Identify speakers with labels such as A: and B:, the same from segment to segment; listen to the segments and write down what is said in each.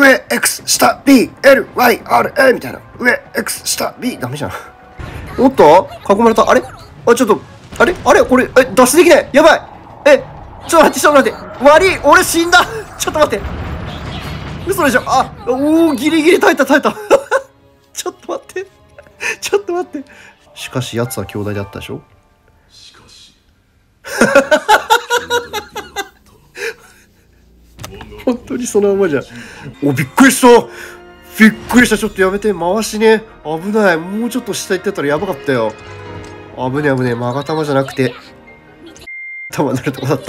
A: 上 X 下 BLYRA みたいな。上 X 下 B ダメじゃん。おっと囲まれた。あれあ、ちょっと、あれこれ、脱出できない。やばい。ちょっと待って。悪い。俺死んだ。ちょっと待って。嘘でしょ。ギリギリ耐えた。ちょっと待って。しかし、奴は兄弟であったでしょ。本当にそのままじゃん。びっくりした。ちょっとやめて。回しね。危ない。もうちょっと下行ってたらやばかったよ。危ねえ。マガタマじゃなくて、玉になるとこだった。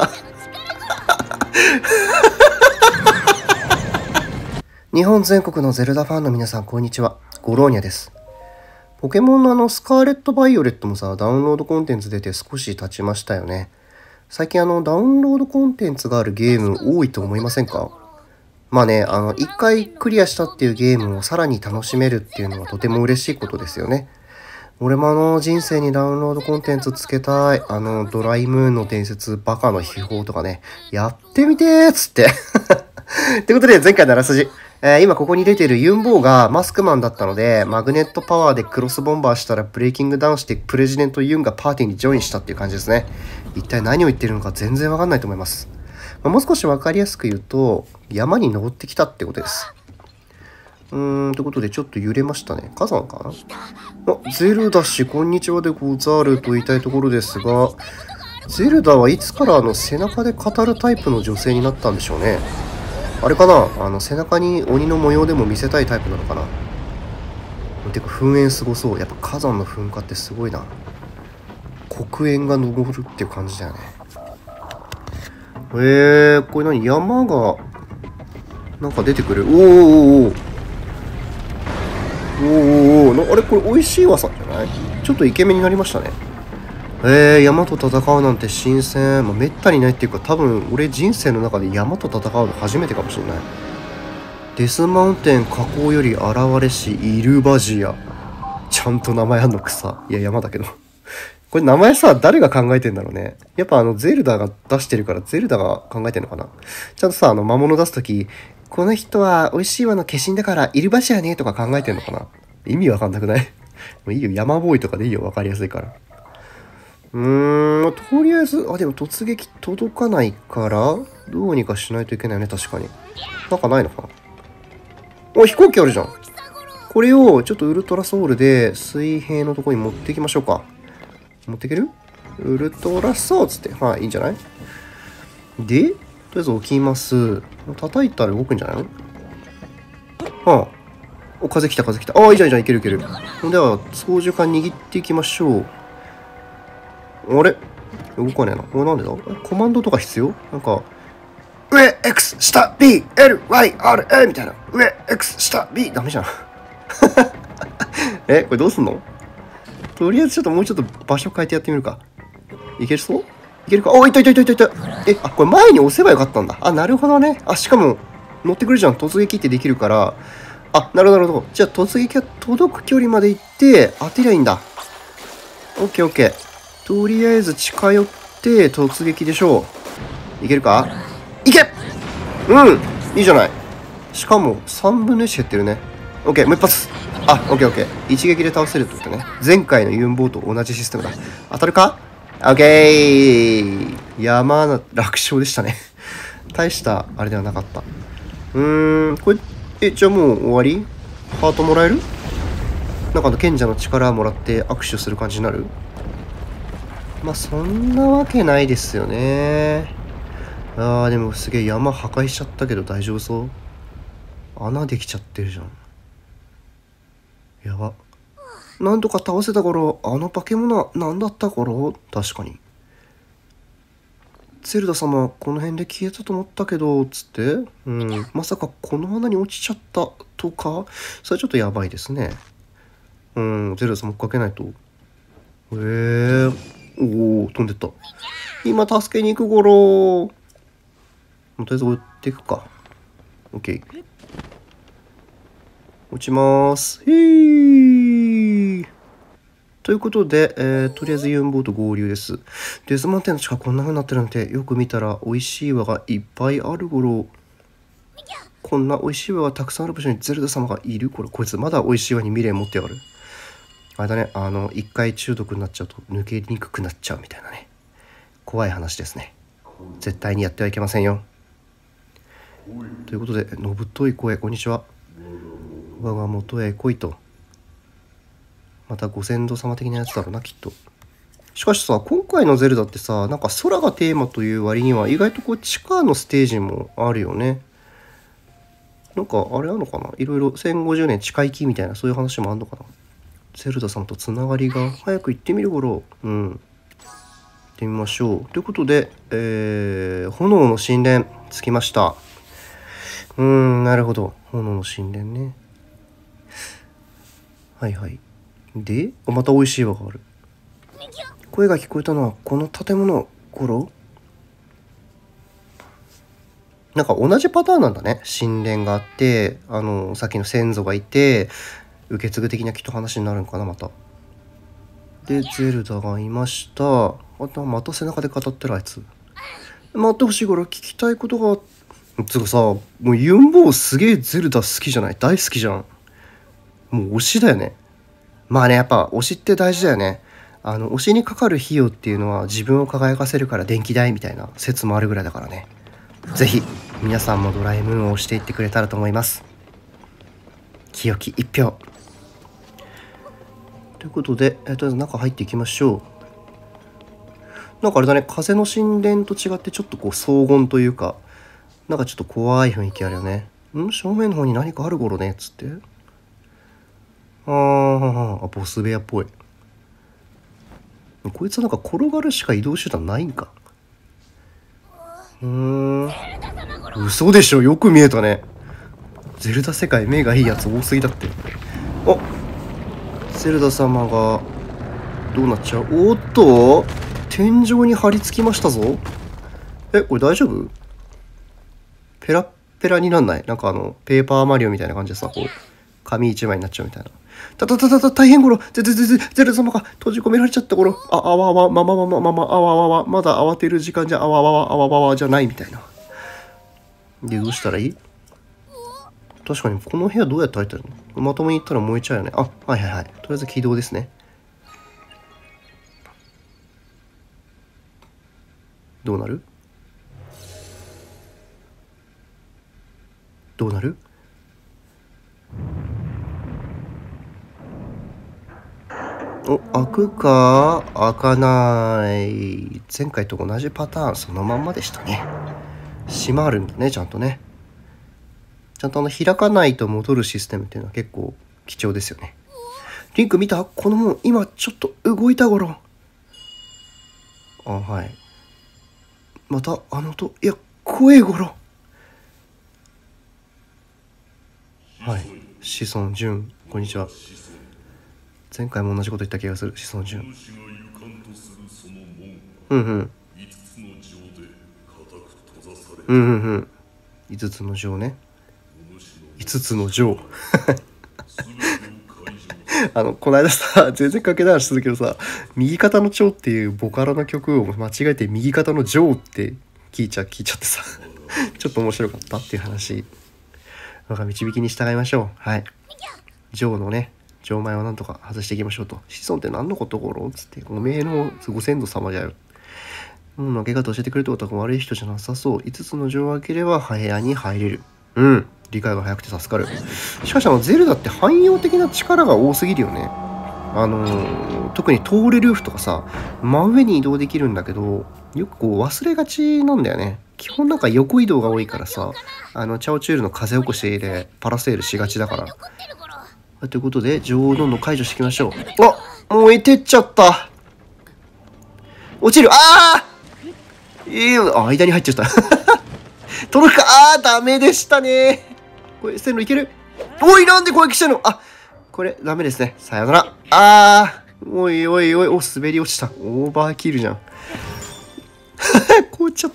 A: 日本全国のゼルダファンの皆さん、こんにちは。ゴローニャです。ポケモンのスカーレット・バイオレットもさ、ダウンロードコンテンツ出て少し経ちましたよね。最近ダウンロードコンテンツがあるゲーム多いと思いませんか？まあね、一回クリアしたっていうゲームをさらに楽しめるっていうのはとても嬉しいことですよね。俺も人生にダウンロードコンテンツつけたい。ドライムーンの伝説、バカの秘宝とかね、やってみてーっつって。ってことで、前回のあらすじ。今ここに出てるユンボーがマスクマンだったので、マグネットパワーでクロスボンバーしたらブレイキングダウンしてプレジデントユンがパーティーにジョインしたっていう感じですね。一体何を言ってるのか全然わかんないと思います。もう少しわかりやすく言うと、山に登ってきたってことです。ということでちょっと揺れましたね。火山かな？ゼルダ氏こんにちはでござると言いたいところですが、ゼルダはいつから背中で語るタイプの女性になったんでしょうね。あれかな、背中に鬼の模様でも見せたいタイプなのかな。てか噴煙すごそう。やっぱ火山の噴火ってすごいな。黒煙が昇るっていう感じだよね。これ何？山がなんか出てくる。あれこれ美味しいわさんじゃない？ちょっとイケメンになりましたね。山と戦うなんて新鮮。めったにないっていうか、多分俺人生の中で山と戦うの初めてかもしれない。デスマウンテン火口より現れしイルバジア。ちゃんと名前あんの草。いや山だけど。これ名前さ、誰が考えてんだろうね。やっぱゼルダが出してるからゼルダが考えてんのかな。ちゃんとさ、魔物出すとき、この人は美味しいわの化身だからイルバジアねとか考えてんのかな。意味わかんなくない？もういいよ、山ボーイとかでいいよ、わかりやすいから。とりあえず、でも突撃届かないから、どうにかしないといけないよね、確かに。なんかないのかな？飛行機あるじゃん。これをちょっとウルトラソウルで水平のとこに持っていきましょうか。持っていける？ウルトラソウつって。はい、いいんじゃない？で、とりあえず置きます。叩いたら動くんじゃないの？風来た。いいじゃん、いける。では、操縦桿握っていきましょう。あれ動かねえな。これなんでだ？コマンドとか必要？なんか、上 X 下 BLYRA みたいな。上 X 下 B ダメじゃん。これどうすんの？とりあえずもうちょっと場所変えてやってみるか。いけるそう？いけるか？いた。これ前に押せばよかったんだ。なるほどね。しかも、乗ってくるじゃん。突撃ってできるから。なるほど。じゃあ突撃は届く距離まで行って当てりゃいいんだ。オッケー。とりあえず近寄って突撃でしょう。いけるか？いけ！いいじゃない。しかも3分の1減ってるね。オッケー、もう一発。オッケー。一撃で倒せるってことね。前回のユンボーと同じシステムだ。当たるか？オッケー。山楽勝でしたね。大したあれではなかった。これ、じゃあもう終わり？ハートもらえる？なんか賢者の力もらって握手する感じになる？そんなわけないですよね。でもすげえ山破壊しちゃったけど大丈夫そう？穴できちゃってるじゃん。やば。なんとか倒せた頃、化け物は何だった頃？確かに。ゼルダ様、この辺で消えたと思ったけど、つって。まさかこの穴に落ちちゃったとか？それちょっとやばいですね。ゼルダ様追っかけないと。飛んでった。今助けに行く頃。とりあえず追っていくか。OK。落ちます。ということで、とりあえずユンボート合流です。デスマウンテンの地下こんな風になってるなんて、よく見たら美味しい輪がいっぱいある頃。 こんな美味しい輪がたくさんある場所にゼルダ様がいる。こいつまだ美味しい輪に未練持ってやがる。あれだね、一回中毒になっちゃうと抜けにくくなっちゃうみたいなね。怖い話ですね。絶対にやってはいけませんよ。ということで、のぶとい声、こんにちは。我が元へ来いと。またご先祖様的なやつだろうな、きっと。しかしさ、今回のゼルダってさ、なんか空がテーマという割には意外とこう地下のステージもあるよね。なんかあれなのかな、いろいろ1050年近生きみたいなそういう話もあんのかな。ゼルダさんとつながりが早く行ってみる頃。行ってみましょう。ということで、炎の神殿着きました。なるほど。炎の神殿ね。はいはい。で、また美味しい輪がある。声が聞こえたのはこの建物頃。なんか同じパターンなんだね。神殿があって、さっきの先祖がいて、受け継ぐ的なきっと話になるのかな、また。で、ゼルダがいました。また背中で語ってるあいつ。待ってほしいから聞きたいことが。つうかさ、もうユンボウすげえゼルダ好きじゃない？大好きじゃん。もう推しだよね。まあね、やっぱ推しって大事だよね。推しにかかる費用っていうのは自分を輝かせるから電気代みたいな説もあるぐらいだからね。ぜひ皆さんもドラえもんを推していってくれたらと思います。清き一票。ということで、とりあえず中入っていきましょう。なんかあれだね、風の神殿と違ってちょっとこう荘厳というか、なんかちょっと怖い雰囲気あるよね。正面の方に何かある頃ねっつって。ボス部屋っぽい。こいつはなんか転がるしか移動手段ないんか。嘘でしょ、よく見えたね。ゼルダ世界目がいいやつ多すぎだって。あ、ゼルダ様がどうなっちゃう。おっと、天井に張り付きましたぞ。これ大丈夫？ペラッペラになんない？なんかペーパーマリオみたいな感じでさ、こう紙一枚になっちゃうみたいな。大変頃。ゼルダ様が閉じ込められちゃった頃。あわわ、まだ慌てる時間じゃ、あわわじゃないみたいな。で、どうしたらいい？確かに、この部屋どうやって入ってるの？まともに行ったら燃えちゃうよね。あ、はい。とりあえず起動ですね。どうなる？お、開くか？開かない。前回と同じパターンそのまんまでしたね。閉まるんだね、ちゃんとね。ちゃんと開かないと戻るシステムっていうのは結構貴重ですよね。リンク見た？この門、今ちょっと動いた頃。はい。また音、いや、声頃。はい。子孫淳、こんにちは。前回も同じこと言った気がする。子孫淳。5つの城ね。5つの城。この間さ、全然関係ない話するけどさ、右肩の蝶っていうボカロの曲を間違えて右肩の城って聞いちゃってさ、ちょっと面白かったっていう話。なんか導きに従いましょう。はい。城のね、城前はなんとか外していきましょうと。子孫って何のことごろつって、おめえのご先祖様じゃよ。分け方教えてくれるってことは悪い人じゃなさそう。5つの城を開ければ部屋に入れる。理解が早くて助かる。しかしゼルダって汎用的な力が多すぎるよね。特に通れルーフとかさ、真上に移動できるんだけど、よくこう忘れがちなんだよね。基本なんか横移動が多いからさ、チャオチュールの風起こしでパラセールしがちだから。ということで、情をどんどん解除していきましょう。燃えてっちゃった。落ちる。間に入っちゃった。届くか。ダメでしたね。これ、線路いける？おい、なんで攻撃したの？これ、ダメですね。さよなら。おい、滑り落ちた。オーバーキルじゃん。凍っちゃった。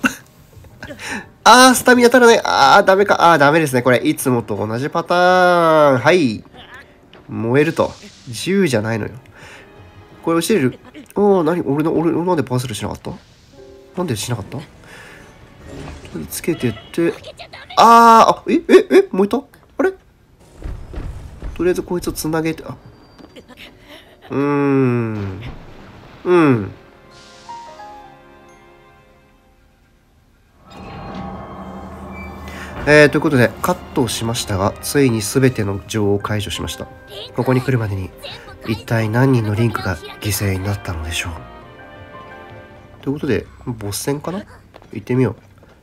A: スタミナ足らない。ダメか。ダメですね。これ、いつもと同じパターン。はい。燃えると。10じゃないのよ。これ、落ちれる？何？俺なんでパーセルしなかった？なんでしなかった？ つけてって、あ、燃えた？あれ？とりあえずこいつをつなげて、うん。ということで、カットをしましたが、ついに全ての情を解除しました。ここに来るまでに、一体何人のリンクが犠牲になったのでしょう。ということで、ボス戦かな？行ってみよ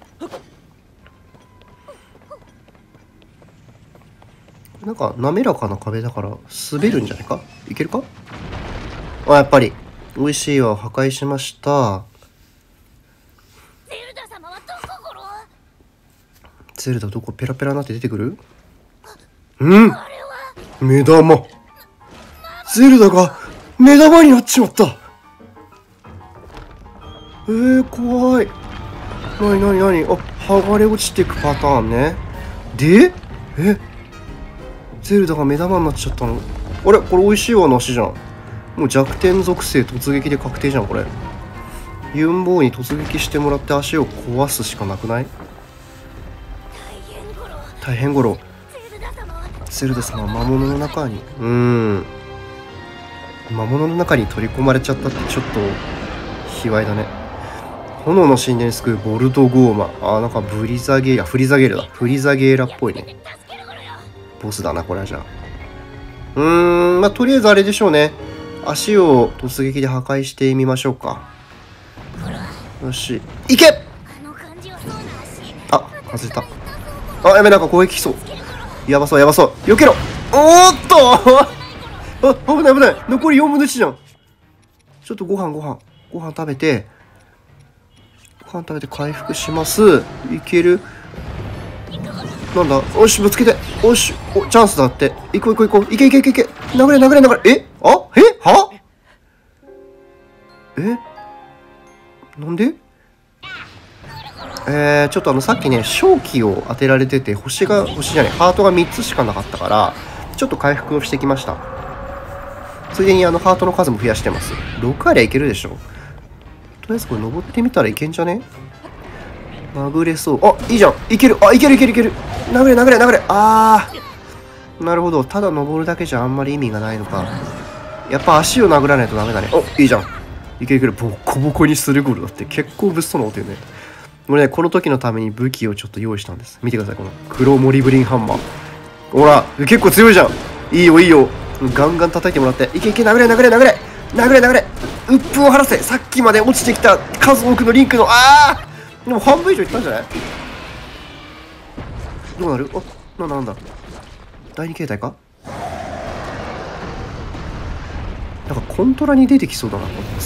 A: う。なんか、滑らかな壁だから、滑るんじゃないか？いけるか？あ、やっぱり。美味しいわを破壊しました。ゼルダどこ？ペラペラになって出てくる？目玉。ゼルダが目玉になっちまった。怖い。なにあ、剥がれ落ちていくパターンね。で、ゼルダが目玉になっちゃったの？あれこれ美味しいわなしじゃん。もう弱点属性突撃で確定じゃんこれ。ユンボーに突撃してもらって足を壊すしかなくない？大変ゴロ。ゼルダ様は魔物の中に魔物の中に取り込まれちゃったってちょっと卑猥だね。炎の神殿に救うボルトゴーマ。なんかフリザゲーラだ。フリザゲーラっぽいね。ボスだなこれは。じゃあまあとりあえずあれでしょうね。足を突撃で破壊してみましょうか。よしいけ。外れた。やべ、なんか攻撃来そう。やばそう避けろ。おーっと危ない残り4分の1じゃん。ちょっとご飯食べて回復します。いける？なんだ？よしぶつけて。よしチャンスだって。行こう。いけ。殴れ。なんで？ちょっとさっきね正気を当てられててハートが3つしかなかったからちょっと回復をしてきました。ついでにハートの数も増やしてます。6ありゃいけるでしょ。とりあえずこれ登ってみたらいけんじゃね？殴れそう。いいじゃん。いける。いける。殴れ。なるほど。ただ登るだけじゃあんまり意味がないのか。やっぱ足を殴らないとダメだね。いいじゃん。いける。ボッコボコにするゴルだって結構物騒なことよね。俺ねこの時のために武器をちょっと用意したんです。見てくださいこの黒モリブリンハンマー。ほら結構強いじゃん。いいよ。ガンガン叩いてもらって。いけ殴れ。鬱憤を晴らせ。さっきまで落ちてきた数多くのリンクのでも半分以上いったんじゃない？どうなる？なんだ第2形態か？なんかコントラに出てきそうだなと思います。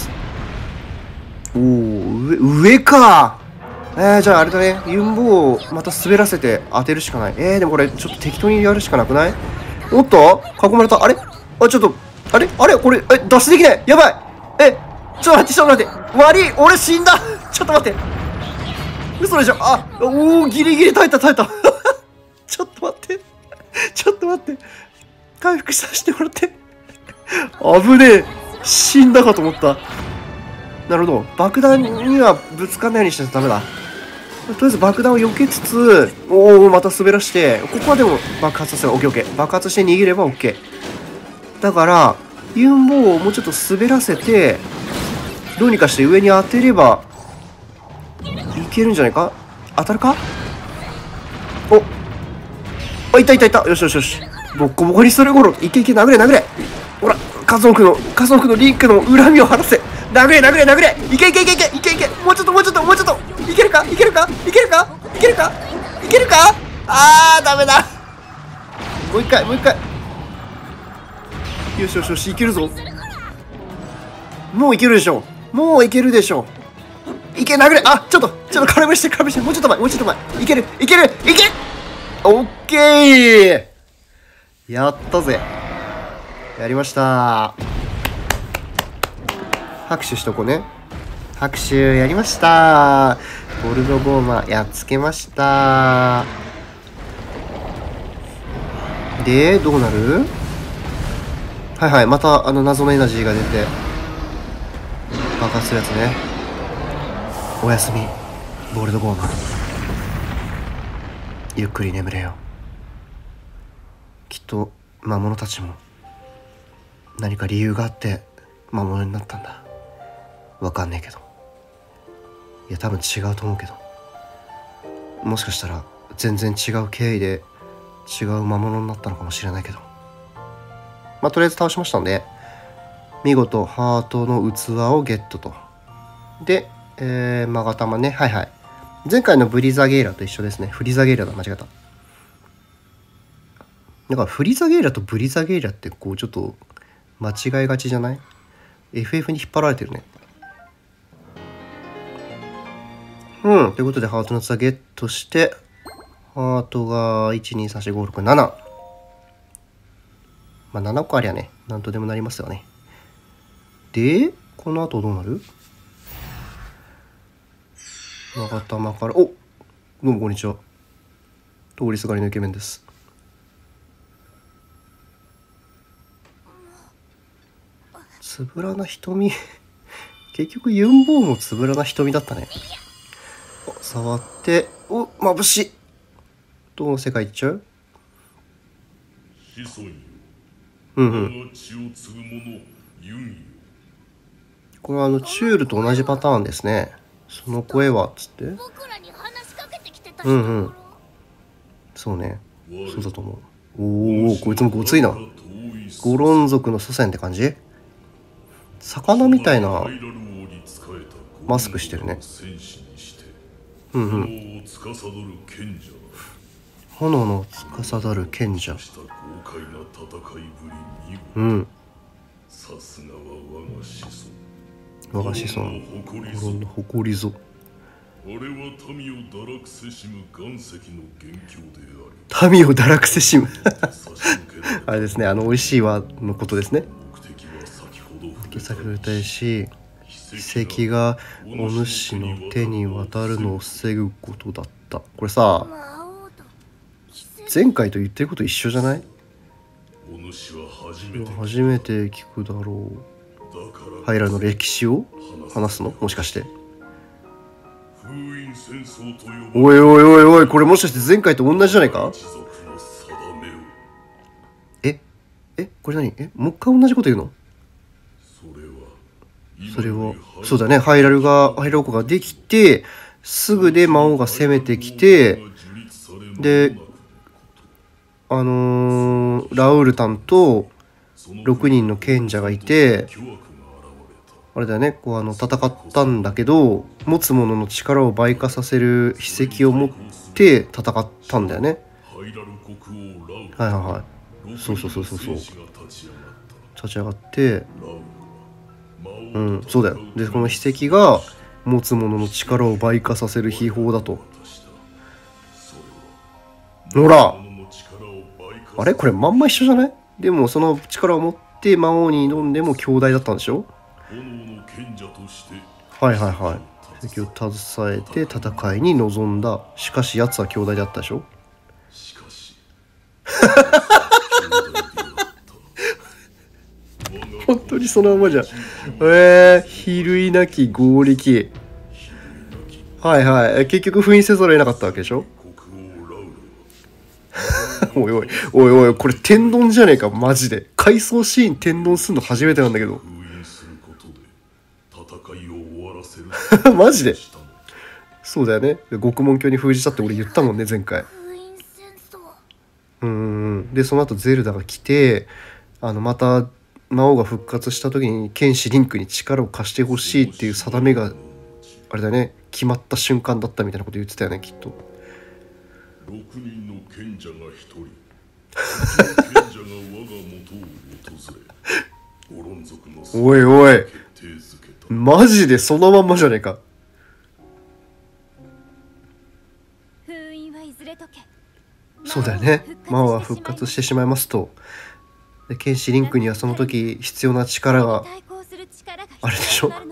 A: 上か。じゃああれだね。ユンボをまた滑らせて当てるしかない。でもこれちょっと適当にやるしかなくない？おっと囲まれた。あれちょっとあれこれ脱出できない。やばい。ちょっと待って悪い。俺死んだちょっと待って。嘘でしょ。ギリギリ耐えたちょっと待って回復させてもらって。危ねえ。死んだかと思った。なるほど。爆弾にはぶつかんないようにしないとダメだ。とりあえず爆弾を避けつつまた滑らして、ここはでも爆発させる。オッケー。爆発して逃げればオッケーだから、ユンボをもうちょっと滑らせてどうにかして上に当てればいけるんじゃないか？当たるか？いた。よし。ボッコボコにするゴロ。いけ殴れ。ほら、数多くのリンクの恨みを晴らせ。殴れ。いけ。もうちょっと。いけるか？ダメだ。もう一回。よし、いけるぞ。もういけるでしょ。いけ、殴れ。ちょっと空振りして。もうちょっと前。いける。オッケー。やったぜ。やりました。拍手しとこうね。拍手。やりました。ゴルドゴーマやっつけました。でどうなる？はいまた謎のエナジーが出て爆発するやつね。おやすみゴールドゴーマ。 ゆっくり眠れよ。きっと魔物たちも何か理由があって魔物になったんだ。わかんねえけど。いや多分違うと思うけど、もしかしたら全然違う経緯で違う魔物になったのかもしれないけど、まあとりあえず倒しましたんで、見事ハートの器をゲットと。で、マガタマね、はいはい、前回のブリザゲーラと一緒ですね。フリザゲーラだ、間違えた。だからフリザゲーラとブリザゲーラってこうちょっと間違いがちじゃない？ FF に引っ張られてるね。ということでハートの器ゲットして、ハートが1234567、まあ7個ありゃね、なんとでもなりますよね。でこの後どうなる？長玉から、お、どうもこんにちは、通りすがりのイケメンです。つぶらな瞳結局ユンボーもつぶらな瞳だったね。触って、お、眩しい。どの世界行っちゃう？これはチュールと同じパターンですね。その声はっつって。そうね、そうだと思う。おお、こいつもごついな。ゴロン族の祖先って感じ？魚みたいなマスクしてるね。炎の司る賢者。我が子孫、ゴロンの誇りぞ。あれは民を堕落せしむ岩石の元凶である。民を堕落せしむあれですね、美味しいわのことですね。先ほど言ったし、奇跡がお主の手に渡るのを防ぐことだった。これさ、前回と言ってること一緒じゃない？初めて聞くだろう。ハイラの歴史を話すの？もしかして。おいおいおいおい、これもしかして前回と同じじゃないか？これ何？もう一回同じこと言うの？それはそうだね、ハイラルコができてすぐで魔王が攻めてきて、でラウールタンと6人の賢者がいて、あれだよね、こう戦ったんだけど、持つ者の力を倍化させる秘跡を持って戦ったんだよね。はいはいはい、そう立ち上がって、そうだよ。でこの秘跡が持つ者の力を倍化させる秘宝だと。ほら、あれこれまんま一緒じゃない？でもその力を持って魔王に挑んでも兄弟だったんでしょ？はいはいはい。秘跡を携えて戦いに臨んだ。しかし奴は兄弟であったでしょ？本当にそのままじゃん。比類なき合力。はいはい。結局封印せざるを得なかったわけでしょ？おいおいおいおい、これ天丼じゃねえかマジで。回想シーン天丼すんの初めてなんだけどマジでそうだよね。獄門疆に封じたって俺言ったもんね前回。でその後ゼルダが来て、また魔王が復活した時に剣士リンクに力を貸してほしいっていう定めがあれだね、決まった瞬間だったみたいなこと言ってたよねきっと。6人の賢者が1人、賢者が我が元を訪れ、ゴロン族のおいおい、マジでそのまんまじゃねえか。封印はいずれ解け。そうだよね、魔王は復活してしまいますと。で剣士リンクにはその時必要な力があるでしょ。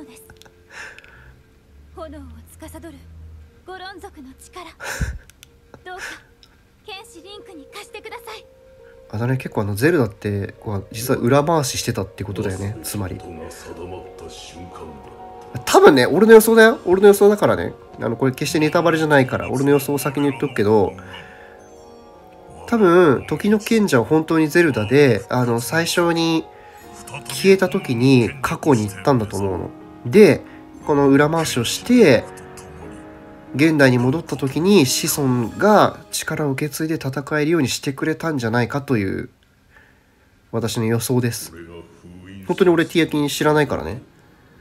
A: 炎を司るゴロン族の力どうか剣士リンクに貸してください。あだね、結構ゼルダってこう実は裏回ししてたってことだよね。つまり多分ね、俺の予想だよ。俺の予想だからね、これ決してネタバレじゃないから俺の予想を先に言っとくけど、 多分時の賢者は本当にゼルダで最初に消えた時に過去に行ったんだと思うの。でこの裏回しをして現代に戻った時に子孫が力を受け継いで戦えるようにしてくれたんじゃないかという私の予想です。本当に俺ティアキン知らないからね。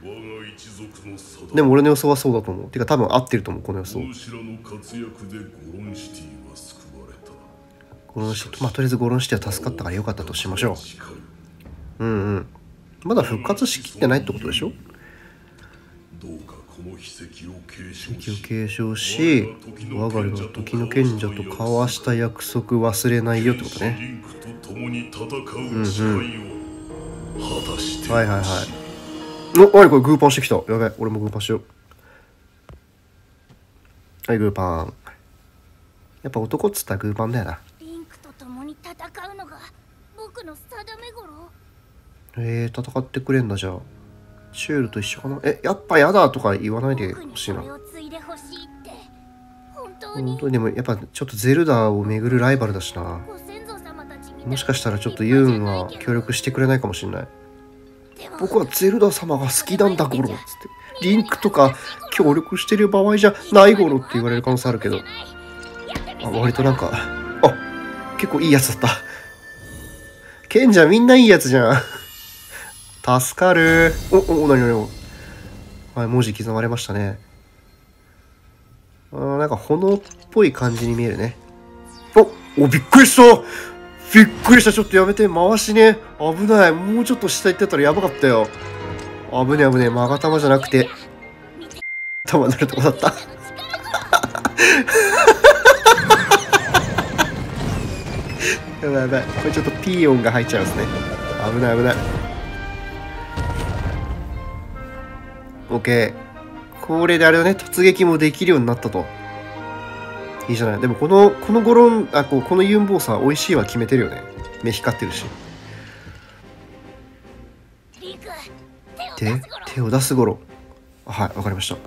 A: でも俺の予想はそうだと思う。てか多分合ってると思う、この予想。ゴロンシティ、まあとりあえずゴロンシティは助かったからよかったとしましょう。うんうん。まだ復活しきってないってことでしょ。奇跡を継承し、我がの時の賢者と交わした約束忘れないよってことね。うんうん。はいはいはい。お、何これグーパンしてきた。やべえ、俺もグーパンしよう。はい、グーパン。やっぱ男っつったらグーパンだよな。
B: リンクと共に戦うのが僕の定め頃。
A: 戦ってくれんだじゃあ。シュールと一緒かな。やっぱやだとか言わないでほしいな。本当にでもやっぱちょっとゼルダを巡るライバルだしな。もしかしたらちょっとユーンは協力してくれないかもしれない。僕はゼルダ様が好きなんだゴロっつって。リンクとか協力してる場合じゃないゴロって言われる可能性あるけど。割となんか、結構いいやつだった。賢者みんないいやつじゃん。助かる。何はい、文字刻まれましたね。なんか炎っぽい感じに見えるね。びっくりした。びっくりした。ちょっとやめて。回しね。危ない。もうちょっと下行ってたらやばかったよ。危ねえ危ねえ。マガタマじゃなくて玉になるとこだった。やばいやばい。これちょっとピー音が入っちゃうんですね。危ない危ない。OK。これであれだね、突撃もできるようになったと。いいじゃない。でもこのゴロン、このユンボウさん美味しいは決めてるよね。目光ってるし。手を出すゴロ。はい、わかりました。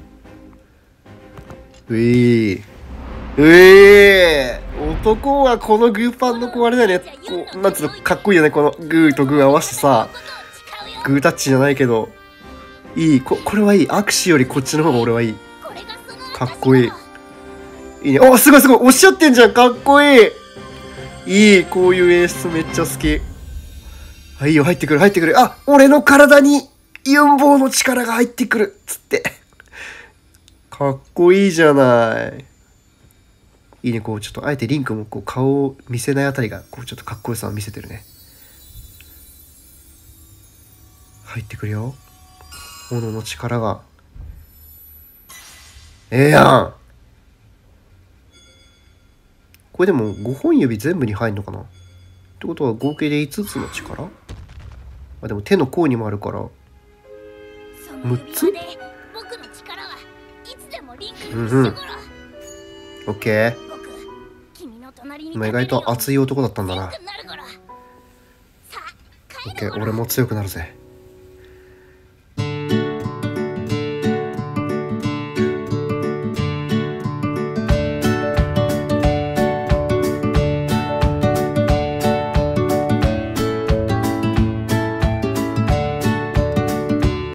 A: 男はこのグーパンの子あれだよね。こう、なんつうの、かっこいいよね。このグーとグー合わせてさ、グータッチじゃないけど、いい。これはいい。握手よりこっちの方が俺はいい。かっこいい。いいね。すごいすごい。おっしゃってんじゃん。かっこいい。いい。こういう演出めっちゃ好き。いいよ。入ってくる。入ってくる。俺の体にユンボウの力が入ってくる。つって。かっこいいじゃない。いいね。こう、ちょっとあえてリンクもこう顔を見せないあたりが、こうちょっとかっこよさを見せてるね。入ってくるよ。炎の力が。やん。これでも5本指全部に入るのかなってことは合計で5つの力。でも手の甲にもあるから6つ。オッケー。意外と熱い男だったんだな。オッケー、俺も強くなるぜ。